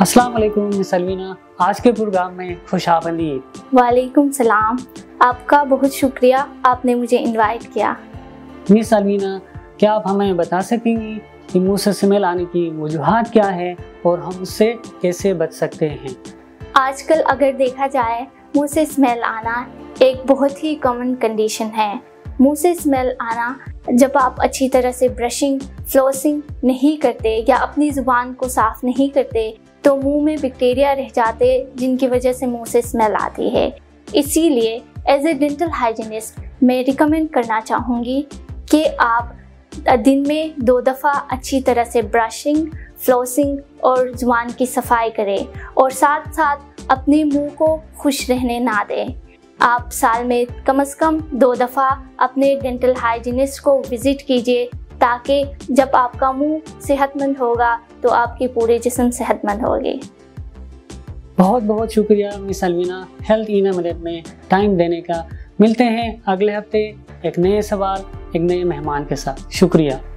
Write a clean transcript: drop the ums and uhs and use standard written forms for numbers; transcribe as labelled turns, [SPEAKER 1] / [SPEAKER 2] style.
[SPEAKER 1] अस्सलाम वालेकुम मिस अलवीना, आज के प्रोग्राम में खुश आमदीद।
[SPEAKER 2] वालेकुम सलाम, आपका बहुत शुक्रिया, आपने मुझे इनवाइट किया।
[SPEAKER 1] मिस अलवीना, क्या आप हमें बता सकेंगी कि मुंह से स्मेल आने की वजूहात क्या है और हम उससे कैसे बच सकते हैं?
[SPEAKER 2] आजकल अगर देखा जाए, मुंह से स्मेल आना एक बहुत ही कॉमन कंडीशन है। मुंह से स्मेल आना जब आप अच्छी तरह से ब्रशिंग, फ्लोसिंग नहीं करते या अपनी ज़ुबान को साफ़ नहीं करते तो मुंह में बैक्टीरिया रह जाते जिनकी वजह से मुंह से स्मेल आती है। इसीलिए एज ए डेंटल हाइजीनिस्ट मैं रिकमेंड करना चाहूँगी कि आप दिन में 2 दफ़ा अच्छी तरह से ब्रशिंग, फ्लोसिंग और ज़ुबान की सफाई करें और साथ साथ अपने मुंह को खुश रहने ना दें। आप साल में कम से कम 2 दफ़ा अपने डेंटल हाइजीनिस्ट को विज़िट कीजिए ताकि जब आपका मुंह सेहतमंद होगा तो आपकी पूरे जिस्म सेहतमंद होगी।
[SPEAKER 1] बहुत बहुत शुक्रिया miss Alvina, health in a minute में टाइम देने का। मिलते हैं अगले हफ्ते एक नए सवाल, एक नए मेहमान के साथ। शुक्रिया।